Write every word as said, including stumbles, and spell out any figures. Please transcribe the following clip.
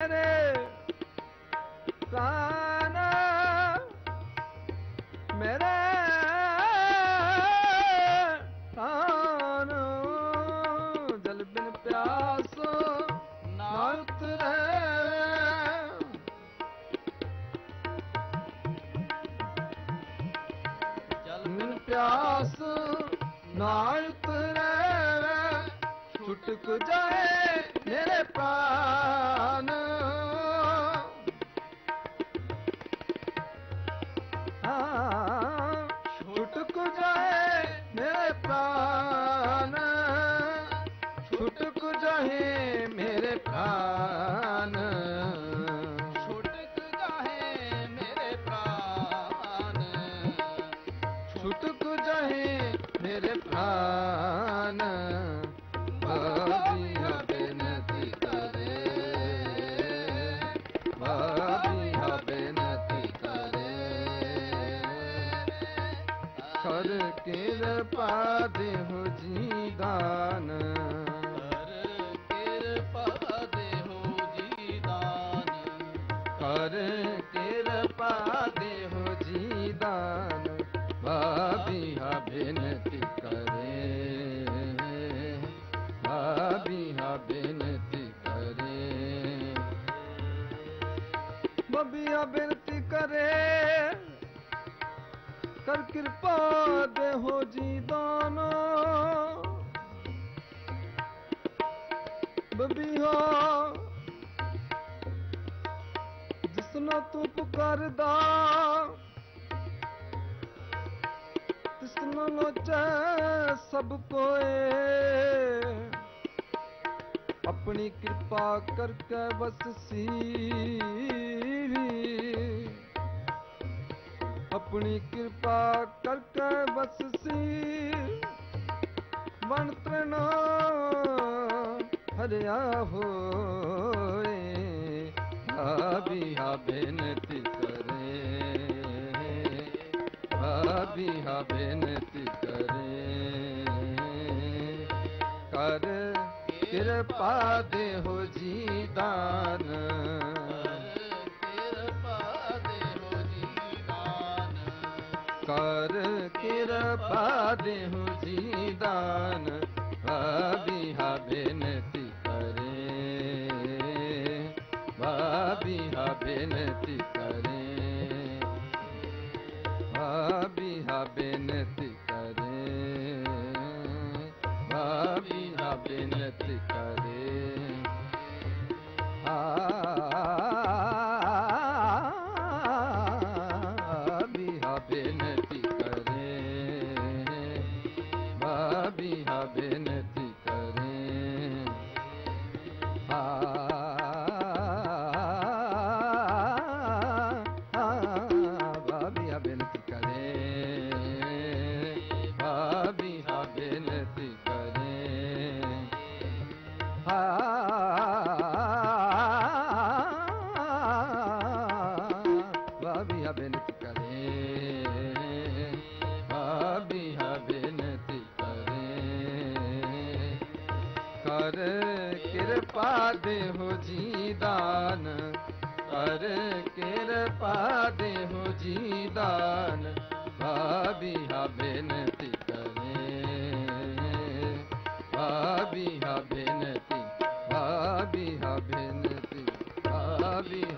मेरे प्राण मेरे प्राण जल बिन प्यास ना उतरे जल बिन प्यास ना उतरे छुटक जाए मेरे प्राण हाँ छुटक जाए मेरे प्राण छुटक जाए मेरे प्राण छुटक जाए मेरे प्राण छुटक जाए मेरे प्राण भाभिया बेनती करे भाभिया बेनती करे कर कृपा देहो जी दान कर कृपा देहो जी दान कर कृपा देहो जी दान भाभिया बेनती करे भाभिया बेनती करे भाभिया बेनती करे कर कृपा देहो जी दाना बबिया जिसना तू पुकारदा तिसना नोचे सब कोए अपनी कृपा करके बस सीरी अपनी कृपा करके बस सी वन त्रणा हरिया होए भाभिया बेनती करे भाभिया बेनती करे कर कृपा देहो जी दान कर कृपा देहो जी दान भाभिया बेनती करे भाभिया बेनती करे भाभिया बेनती करे भाभिया बेनती करे भाभिया बेनती करे भाभिया बेनती करे भाभिया बेनती करे भाभिया बेनती करे भाभिया बेनती करे भाभिया बेनती करे कर कृपा देहो जी दान कर कृपा देहो जी दान भाभिया बेनती करे भाभिया बेनती भाभिया बेनती भाभिया